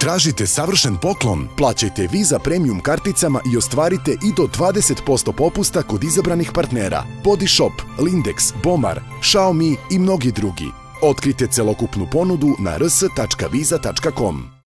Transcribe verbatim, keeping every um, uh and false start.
Tražite savršen poklon? Plaćajte Visa Premium karticama i ostvarite i do dvadeset posto popusta kod izabranih partnera. Body Shop, Lindex, Bomar, Xiaomi i mnogi drugi. Otkrite celokupnu ponudu na rs tačka visa tačka com.